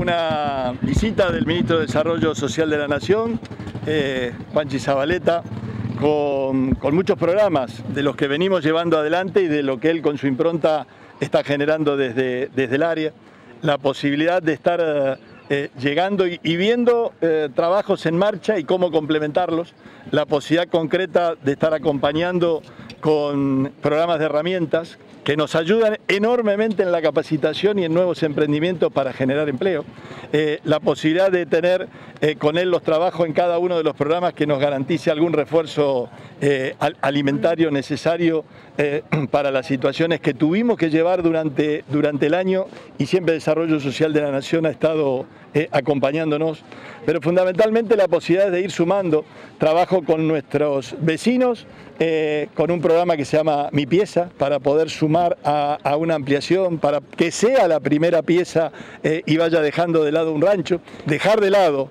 una visita del Ministro de Desarrollo Social de la Nación, Juanchi Zabaleta, con muchos programas de los que venimos llevando adelante y de lo que él con su impronta está generando desde el área. La posibilidad de estar llegando y viendo trabajos en marcha y cómo complementarlos, la posibilidad concreta de estar acompañando con programas de herramientas que nos ayudan enormemente en la capacitación y en nuevos emprendimientos para generar empleo, la posibilidad de tener con él los trabajos en cada uno de los programas que nos garantice algún refuerzo alimentario necesario para las situaciones que tuvimos que llevar durante el año, y siempre el Desarrollo Social de la Nación ha estado acompañándonos, pero fundamentalmente la posibilidad de ir sumando trabajo con nuestros vecinos, con un programa que se llama Mi Pieza, para poder sumar a una ampliación, para que sea la primera pieza y vaya dejando de lado un rancho, dejar de lado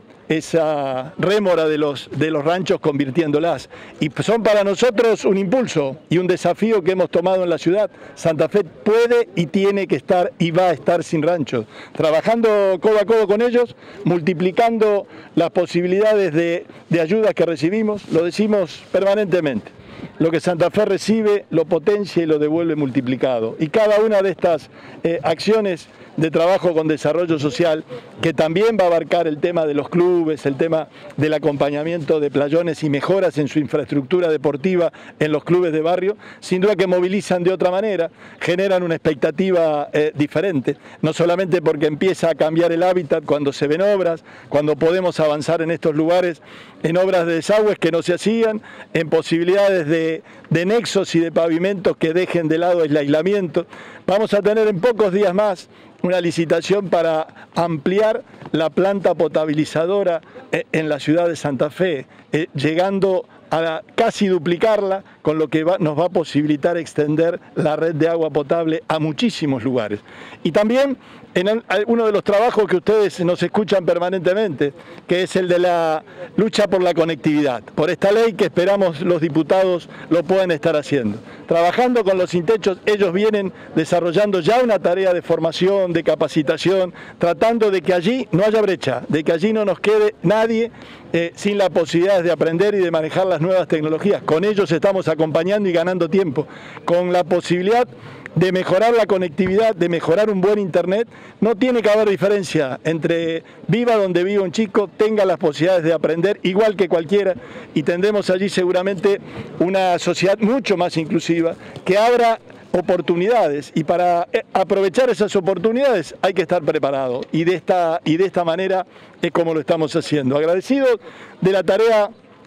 esa rémora de los ranchos convirtiéndolas. Y son para nosotros un impulso y un desafío que hemos tomado en la ciudad. Santa Fe puede y tiene que estar y va a estar sin ranchos, trabajando codo a codo con ellos, multiplicando las posibilidades de ayudas que recibimos. Lo decimos permanentemente: lo que Santa Fe recibe lo potencia y lo devuelve multiplicado. Y cada una de estas acciones de trabajo con desarrollo social, que también va a abarcar el tema de los clubes, el tema del acompañamiento de playones y mejoras en su infraestructura deportiva en los clubes de barrio, sin duda que movilizan de otra manera, generan una expectativa diferente, no solamente porque empieza a cambiar el hábitat cuando se ven obras, cuando podemos avanzar en estos lugares en obras de desagües que no se hacían, en posibilidades de nexos y de pavimentos que dejen de lado el aislamiento. Vamos a tener en pocos días más una licitación para ampliar la planta potabilizadora en la ciudad de Santa Fe, llegando a casi duplicarla, con lo que nos va a posibilitar extender la red de agua potable a muchísimos lugares. Y también en uno de los trabajos que ustedes nos escuchan permanentemente, que es el de la lucha por la conectividad, por esta ley que esperamos los diputados lo puedan estar haciendo. Trabajando con los Sin Techos, ellos vienen desarrollando ya una tarea de formación, de capacitación, tratando de que allí no haya brecha, de que allí no nos quede nadie sin la posibilidad de aprender y de manejar las nuevas tecnologías. Con ellos estamos acompañando y ganando tiempo, con la posibilidad de mejorar la conectividad, de mejorar un buen internet. No tiene que haber diferencia entre viva donde viva un chico, tenga las posibilidades de aprender igual que cualquiera, y tendremos allí seguramente una sociedad mucho más inclusiva que abra oportunidades, y para aprovechar esas oportunidades hay que estar preparado, y de esta manera es como lo estamos haciendo. Agradecidos de la tarea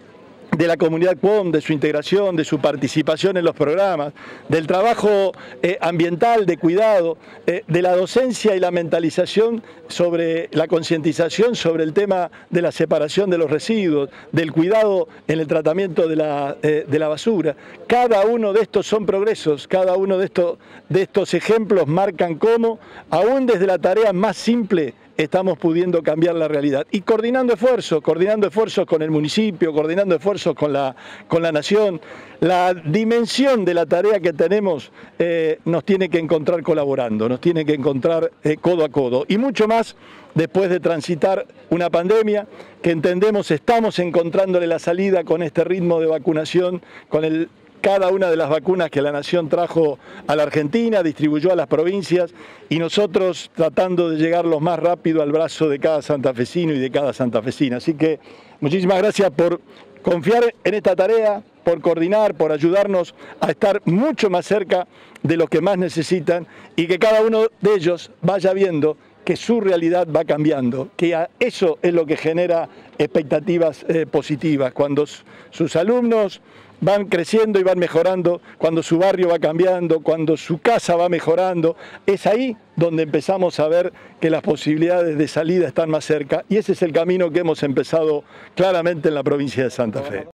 de la comunidad QUOM, de su integración, de su participación en los programas, del trabajo ambiental, de cuidado, de la docencia y la mentalización sobre la concientización sobre el tema de la separación de los residuos, del cuidado en el tratamiento de la basura. Cada uno de estos son progresos, cada uno de estos ejemplos marcan cómo, aún desde la tarea más simple, estamos pudiendo cambiar la realidad, y coordinando esfuerzos con el municipio, coordinando esfuerzos con la nación. La dimensión de la tarea que tenemos nos tiene que encontrar colaborando, nos tiene que encontrar codo a codo, y mucho más después de transitar una pandemia que entendemos estamos encontrándole la salida con este ritmo de vacunación, con cada una de las vacunas que la Nación trajo a la Argentina, distribuyó a las provincias, y nosotros tratando de llegar lo más rápido al brazo de cada santafesino y de cada santafesina. Así que muchísimas gracias por confiar en esta tarea, por coordinar, por ayudarnos a estar mucho más cerca de los que más necesitan, y que cada uno de ellos vaya viendo que su realidad va cambiando, que eso es lo que genera expectativas positivas. Cuando sus alumnos van creciendo y van mejorando, cuando su barrio va cambiando, cuando su casa va mejorando, es ahí donde empezamos a ver que las posibilidades de salida están más cerca, y ese es el camino que hemos empezado claramente en la provincia de Santa Fe.